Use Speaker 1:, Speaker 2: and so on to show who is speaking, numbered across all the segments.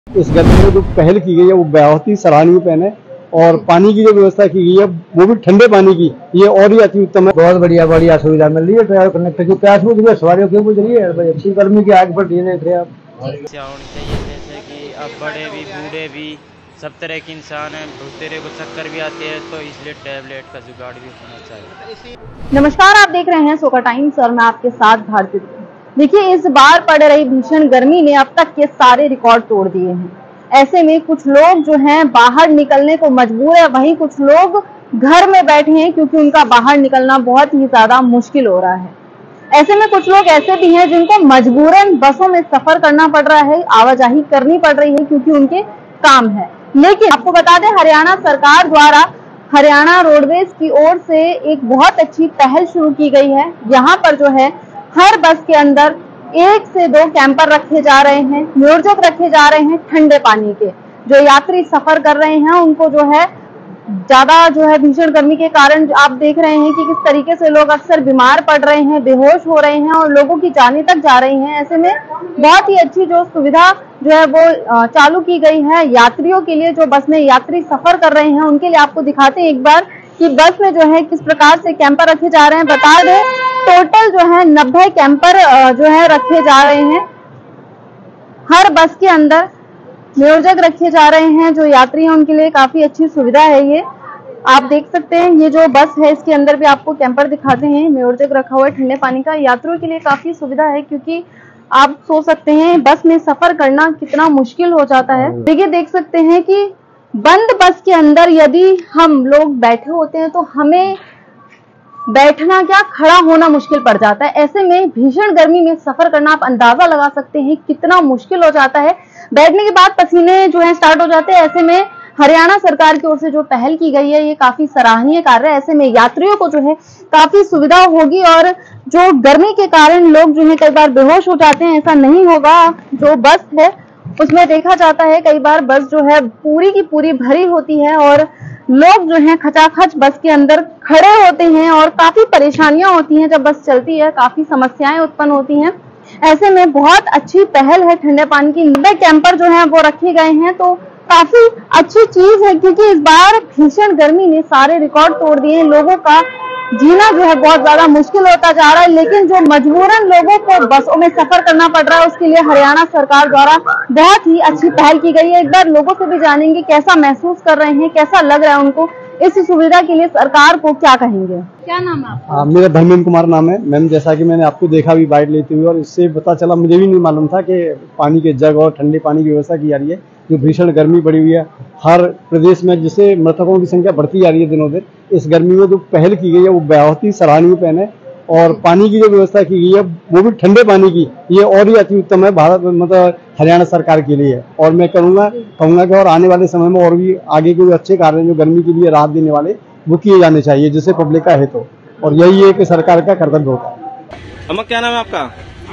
Speaker 1: इस गर्मी में जो पहल की गई है वो बहुत ही सराहनीय पहल है और पानी की जो व्यवस्था की गई है वो भी ठंडे पानी की, ये और ही अति उत्तम है।
Speaker 2: बहुत बढ़िया सुविधा मिल रही है। ट्रैवल कंडक्टर की प्यास बुझ रही है, सवारियों की बुझ रही है। अच्छी गर्मी की आग बढ़ रही है, देख रहे हैं आप।
Speaker 3: होनी चाहिए जैसे कि अब बड़े भी बूढ़े भी सब तरह के इंसान हैं, तेरे को चक्कर भी आते हैं तो इसलिए टैबलेट का जुगाड़ भी होना चाहिए।
Speaker 4: नमस्कार, आप देख रहे हैं सोका टाइम्स और मैं आपके साथ भारती। देखिए, इस बार पड़ रही भीषण गर्मी ने अब तक के सारे रिकॉर्ड तोड़ दिए हैं। ऐसे में कुछ लोग जो हैं बाहर निकलने को मजबूर है, वहीं कुछ लोग घर में बैठे हैं क्योंकि उनका बाहर निकलना बहुत ही ज्यादा मुश्किल हो रहा है। ऐसे में कुछ लोग ऐसे भी हैं जिनको मजबूरन बसों में सफर करना पड़ रहा है, आवाजाही करनी पड़ रही है क्योंकि उनके काम है। लेकिन आपको बता दें, हरियाणा सरकार द्वारा हरियाणा रोडवेज की ओर से एक बहुत अच्छी पहल शुरू की गई है। यहाँ पर जो है हर बस के अंदर 1 से 2 कैंपर रखे जा रहे हैं, नियोजक रखे जा रहे हैं ठंडे पानी के। जो यात्री सफर कर रहे हैं उनको जो है ज्यादा भीषण गर्मी के कारण आप देख रहे हैं कि किस तरीके से लोग अक्सर बीमार पड़ रहे हैं, बेहोश हो रहे हैं और लोगों की जानें तक जा रही हैं। ऐसे में बहुत ही अच्छी जो सुविधा जो है वो चालू की गई है यात्रियों के लिए। जो बस में यात्री सफर कर रहे हैं उनके लिए आपको दिखाते हैं एक बार कि बस में जो है किस प्रकार से कैंपर रखे जा रहे हैं। बता दें, टोटल जो है 90 कैंपर जो है रखे जा रहे हैं। हर बस के अंदर नियोजक रखे जा रहे हैं। जो यात्री हैं उनके लिए काफी अच्छी सुविधा है ये। आप देख सकते हैं ये जो बस है इसके अंदर भी आपको कैंपर दिखाते हैं, नियोजक रखा हुआ है ठंडे पानी का। यात्रियों के लिए काफी सुविधा है क्योंकि आप सोच सकते हैं बस में सफर करना कितना मुश्किल हो जाता है। देखिए, देख सकते हैं कि बंद बस के अंदर यदि हम लोग बैठे होते हैं तो हमें बैठना क्या खड़ा होना मुश्किल पड़ जाता है। ऐसे में भीषण गर्मी में सफर करना आप अंदाजा लगा सकते हैं कितना मुश्किल हो जाता है। बैठने के बाद पसीने जो है स्टार्ट हो जाते हैं। ऐसे में हरियाणा सरकार की ओर से जो पहल की गई है ये काफी सराहनीय कार्य है। ऐसे में यात्रियों को जो है काफी सुविधा होगी और जो गर्मी के कारण लोग जो है कई बार बेहोश हो जाते हैं, ऐसा नहीं होगा। जो बस है उसमें देखा जाता है कई बार बस जो है पूरी की पूरी भरी होती है और लोग जो हैं खचाखच बस के अंदर खड़े होते हैं और काफी परेशानियां होती हैं। जब बस चलती है काफी समस्याएं उत्पन्न होती हैं। ऐसे में बहुत अच्छी पहल है ठंडे पानी की। 90 कैंपर जो हैं वो रखे गए हैं तो काफी अच्छी चीज है क्योंकि इस बार भीषण गर्मी ने सारे रिकॉर्ड तोड़ दिए हैं। लोगों का जीना जो है बहुत ज्यादा मुश्किल होता जा रहा है, लेकिन जो मजबूरन लोगों को बसों में सफर करना पड़ रहा है उसके लिए हरियाणा सरकार द्वारा बहुत ही अच्छी पहल की गई है। एक बार लोगों से भी जानेंगे कैसा महसूस कर रहे हैं, कैसा लग रहा है उनको। इस सुविधा के लिए सरकार को क्या कहेंगे? क्या नाम है आपका?
Speaker 1: मेरा धर्मेंद्र कुमार नाम है। मैम, जैसा कि मैंने आपको देखा भी बाइट लेते हुए और इससे पता चला, मुझे भी नहीं मालूम था कि पानी के जग और ठंडे पानी की व्यवस्था की जा रही है। जो भीषण गर्मी बढ़ी हुई है हर प्रदेश में, जिससे मृतकों की संख्या बढ़ती जा रही है दिनों दिन, इस गर्मी में जो पहल की गई है वो बहुत ही सराहनीय पहल है और पानी की जो व्यवस्था की गई है वो भी ठंडे पानी की, ये और ही अति उत्तम है भारत मतलब हरियाणा सरकार के लिए। और मैं कहूँगा कि और आने वाले समय में और भी आगे के अच्छे कार्य जो गर्मी के लिए राहत देने वाले वो किए जाने चाहिए जिससे पब्लिक का हित हो, और यही है कि सरकार का कर्तव्य होता है।
Speaker 5: अम्मा, क्या नाम है आपका?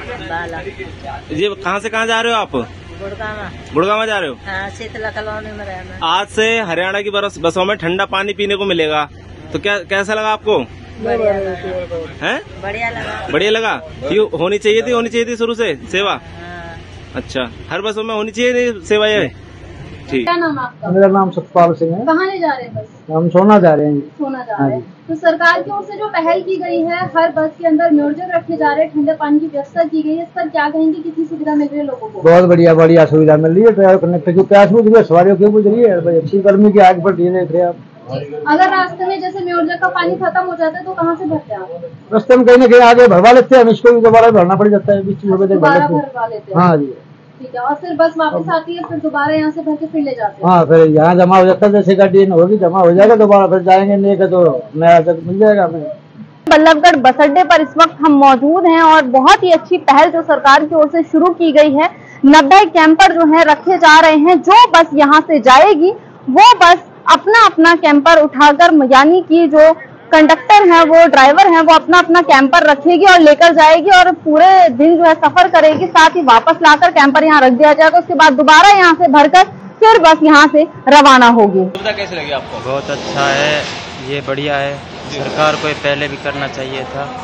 Speaker 5: ये कहाँ से कहाँ जा रहे हो आप? गुड़गांव जा रहे हो?
Speaker 6: हाँ, शीतला कॉलोनी में रहना।
Speaker 5: आज से हरियाणा की बसों में ठंडा पानी पीने को मिलेगा, तो क्या कैसा लगा आपको?
Speaker 6: बढ़िया लगा।
Speaker 5: हैं?
Speaker 6: बढ़िया लगा।
Speaker 5: होनी चाहिए थी शुरू से सेवा।
Speaker 6: हाँ।
Speaker 5: अच्छा, हर बसों में होनी चाहिए सेवा ये? ठीक।
Speaker 4: क्या नाम आपका?
Speaker 2: मेरा नाम सतपाल सिंह है।
Speaker 4: कहाँ ले जा रहे हैं बस?
Speaker 2: हम सोना जा रहे हैं।
Speaker 4: सोना जा रहे हैं। तो सरकार की ओर से जो पहल की गई है, हर बस के अंदर नियोजक रखे जा रहे हैं, ठंडे पानी की व्यवस्था की गई है, इस पर क्या कहेंगे? कितनी सुविधा मिल रही है लोगों को?
Speaker 2: बहुत बढ़िया सुविधा मिल रही है। ट्रैवल कंडक्टर की प्यास बुझ रही है, सवारियों की बुझ रही है। अच्छी गर्मी की आग बढ़ रही है, देख रहे हैं आप।
Speaker 4: अगर रास्ते में जैसे नियोजक का पानी खत्म हो जाता है तो कहाँ से भरते हैं आप?
Speaker 2: रास्ते में कहीं ना कहीं आगे भरवा लेते हैं हम, इसको भी दोबारा भरना पड़ जाता है। 20 रुपए
Speaker 4: दोबारा भरवा लेते हैं?
Speaker 2: हाँ जी,
Speaker 4: ठीक है। और फिर बस वापस आती है, फिर दोबारा यहाँ से भर के फिर ले जाते हैं?
Speaker 2: हाँ, फिर यहाँ जमा हो जाता है। जैसे गाड़ी होगी जमा हो जाएगा, दोबारा फिर जाएंगे नहीं तो नया तक मिल जाएगा हमें।
Speaker 4: बल्लभगढ़ बस अड्डे पर इस वक्त हम मौजूद हैं और बहुत ही अच्छी पहल जो सरकार की ओर से शुरू की गई है। 90 कैंपर जो है रखे जा रहे हैं। जो बस यहाँ से जाएगी वो बस अपना अपना कैंपर उठाकर, यानी कि जो कंडक्टर है वो ड्राइवर है वो अपना अपना कैंपर रखेगी और लेकर जाएगी और पूरे दिन जो है सफर करेगी। साथ ही वापस लाकर कैंपर यहाँ रख दिया जाएगा। उसके बाद दोबारा यहाँ से भरकर फिर बस यहाँ से रवाना होगी।
Speaker 5: सुविधा कैसी लगी आपको?
Speaker 3: बहुत अच्छा है, ये बढ़िया है। सरकार को ये पहले भी करना चाहिए था।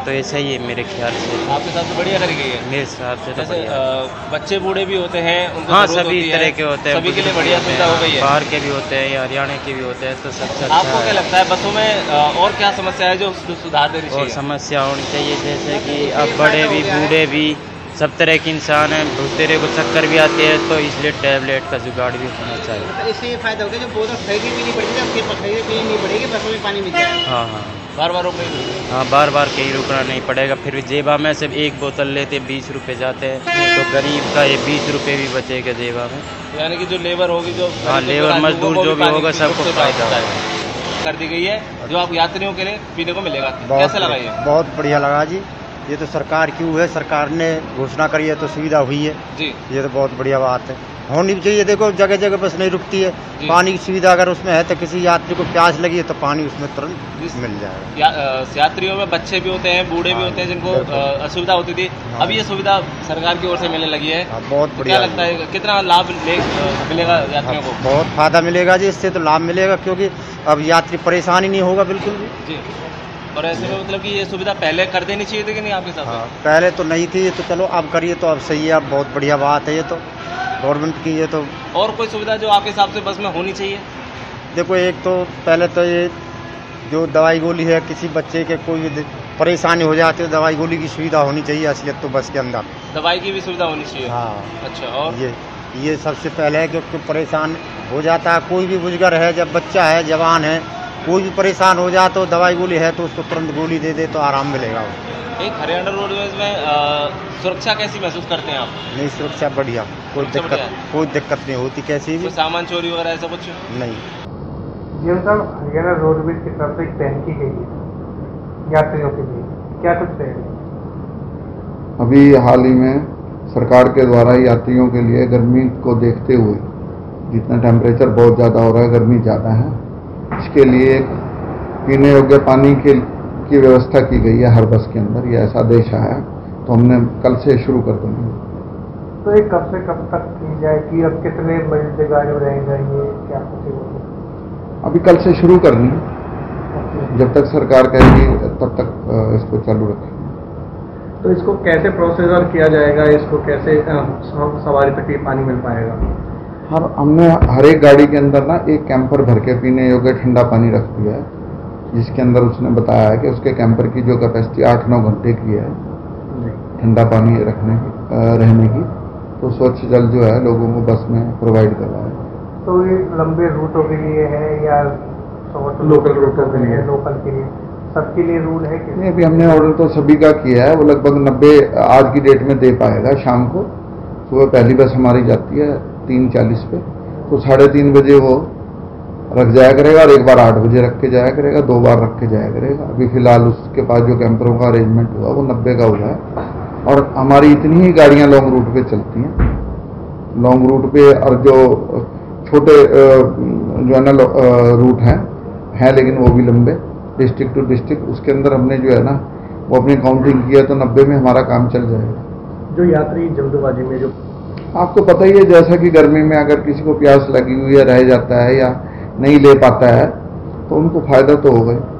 Speaker 3: तो ऐसा ही है मेरे ख्याल से।
Speaker 5: आपके हिसाब से बढ़िया करी गई है?
Speaker 3: मेरे हिसाब से तो
Speaker 5: जैसे
Speaker 3: बढ़िया।
Speaker 5: बच्चे बूढ़े भी होते हैं, उनको
Speaker 3: हाँ,
Speaker 5: जरूरत
Speaker 3: सभी
Speaker 5: होती है,
Speaker 3: तरह के होते हैं,
Speaker 5: सभी के लिए बढ़िया सुविधा हो गई है।
Speaker 3: बाहर के भी होते हैं, हरियाणा के भी होते हैं, तो सबसे अच्छा
Speaker 5: आपको क्या
Speaker 3: है।
Speaker 5: लगता है बसों में और क्या समस्या है जो सुधार देनी
Speaker 3: और
Speaker 5: चाहिए?
Speaker 3: समस्या होनी चाहिए, जैसे कि अब बड़े भी बूढ़े भी सब तरह के इंसान हैं, भूतेरे को चक्कर भी आते हैं, तो इसलिए टैबलेट का जुगाड़ भी होना चाहिए।
Speaker 7: इससे ये फायदा होगा जो बोतल खरीदनी भी नहीं पड़ेगी, अब खरीदनी भी नहीं पड़ेगी, बसों में पानी मिल जाएगा।
Speaker 3: हाँ हाँ
Speaker 5: बार बार रोकने की जरूरत
Speaker 3: हाँ, बार बार कहीं रुकना नहीं पड़ेगा। फिर भी जेबा में से एक बोतल लेते 20 रुपये जाते हैं, तो गरीब का ये 20 रुपये भी बचेगा जेबा में।
Speaker 5: नहीं। यानी कि जो लेबर होगी, जो
Speaker 3: हाँ, लेबर मजदूर जो भी होगा सबको फायदा होगा।
Speaker 5: कर दी गई है जो आप यात्रियों के लिए पीने को मिलेगा। कैसा लगा ये?
Speaker 2: बहुत बढ़िया लगा जी। ये तो सरकार की है, सरकार ने घोषणा करी है तो सुविधा हुई है
Speaker 5: जी।
Speaker 2: ये तो बहुत बढ़िया बात है, होनी भी चाहिए। देखो जगह जगह बस नहीं रुकती है,
Speaker 5: जी।
Speaker 2: पानी की सुविधा अगर उसमें है तो किसी यात्री को प्यास लगी है तो पानी उसमें तुरंत मिल जाएगा।
Speaker 5: यात्रियों में बच्चे भी होते हैं, बूढ़े भी होते हैं, जिनको असुविधा होती थी, अब ये सुविधा सरकार की ओर से मिलने लगी है।
Speaker 2: बहुत
Speaker 5: तो
Speaker 2: बढ़िया
Speaker 5: क्या लगता है कितना लाभ मिलेगा यात्रियों को?
Speaker 2: बहुत फायदा मिलेगा जी, इससे तो लाभ मिलेगा, क्योंकि अब यात्री परेशान ही नहीं होगा बिल्कुल भी।
Speaker 5: जी। और ऐसे में मतलब कि ये सुविधा पहले कर देनी चाहिए थी कि नहीं आपके साथ?
Speaker 2: पहले तो नहीं थी, ये तो चलो अब करिए तो अब सही है, अब बहुत बढ़िया बात है ये तो गवर्नमेंट की। ये तो
Speaker 5: और कोई सुविधा जो आपके हिसाब से बस में होनी चाहिए?
Speaker 2: देखो, एक तो पहले तो ये जो दवाई गोली है, किसी बच्चे के कोई भी परेशानी हो जाती है, दवाई गोली की सुविधा होनी चाहिए असलियत तो बस के अंदर।
Speaker 5: दवाई की भी सुविधा होनी चाहिए?
Speaker 2: हाँ।
Speaker 5: अच्छा। और
Speaker 2: ये सबसे पहले है, क्योंकि परेशान हो जाता है कोई भी बुजुर्ग है, जब बच्चा है, जवान है, कोई भी परेशान हो जाए तो दवाई गोली है तो उसको तुरंत गोली दे दे तो आराम मिलेगा।
Speaker 5: एक हरियाणा रोडवेज में सुरक्षा कैसी महसूस करते हैं आप?
Speaker 2: नहीं, सुरक्षा बढ़िया, कोई दिक्कत नहीं होती कैसी भी।
Speaker 5: कोई सामान चोरी वगैरह ऐसा कुछ
Speaker 2: नहीं।
Speaker 8: जी साहब, हरियाणा रोडवेज की तरफ से एक पहल की गई है यात्रियों के लिए, क्या कुछ पहल?
Speaker 9: अभी हाल ही में सरकार के द्वारा यात्रियों के लिए गर्मी को देखते हुए, जितना टेम्परेचर बहुत ज़्यादा हो रहा है, गर्मी ज़्यादा है, इसके लिए पीने योग्य पानी की व्यवस्था की गई है हर बस के अंदर। ये ऐसा आदेश आया तो हमने कल से शुरू कर देंगे।
Speaker 8: तो ये कब से कब तक की जाएगी, अब कितने बजे से गाड़ी रहेगा, ये क्या कुछ?
Speaker 9: अभी कल से शुरू करनी है, जब तक सरकार कहेगी तब तक इसको चालू रखेंगे।
Speaker 8: तो इसको कैसे प्रोसीजर किया जाएगा, इसको कैसे सवारी तक ये पानी मिल पाएगा?
Speaker 9: हमने हर एक गाड़ी के अंदर ना एक कैंपर भर के पीने योग्य ठंडा पानी रख दिया है, जिसके अंदर उसने बताया है कि उसके कैंपर की जो कैपेसिटी 8-9 घंटे की है ठंडा पानी रहने की, तो स्वच्छ जल जो है लोगों को बस में प्रोवाइड करवाया है।
Speaker 8: तो ये लंबे रूटों के लिए है या लोकल रूटों के लिए? लोकल के लिए, सबके लिए रूल है कि
Speaker 9: नहीं? अभी हमने ऑर्डर तो सभी का किया है, वो लगभग 90 आज की डेट में दे पाएगा। शाम को सुबह पहली बस हमारी जाती है 3:40 पे, तो 3:30 बजे वो रख जाया करेगा, और एक बार 8 बजे रख के जाया करेगा, 2 बार रख के जाया करेगा। अभी फिलहाल उसके पास जो कैंपरों का अरेंजमेंट हुआ वो 90 का हुआ है, और हमारी इतनी ही गाड़ियां लॉन्ग रूट पे चलती हैं। लॉन्ग रूट पे और जो छोटे जो है ना रूट हैं लेकिन वो भी लंबे डिस्ट्रिक्ट टू डिस्ट्रिक्ट, उसके अंदर हमने जो है ना वो अपनी काउंटिंग किया तो 90 में हमारा काम चल जाएगा।
Speaker 8: जो यात्री जल्दबाजी में जो
Speaker 9: आपको पता ही है, जैसा कि गर्मी में अगर किसी को प्यास लगी हुई है, रह जाता है या नहीं ले पाता है, तो उनको फायदा तो होगा ही।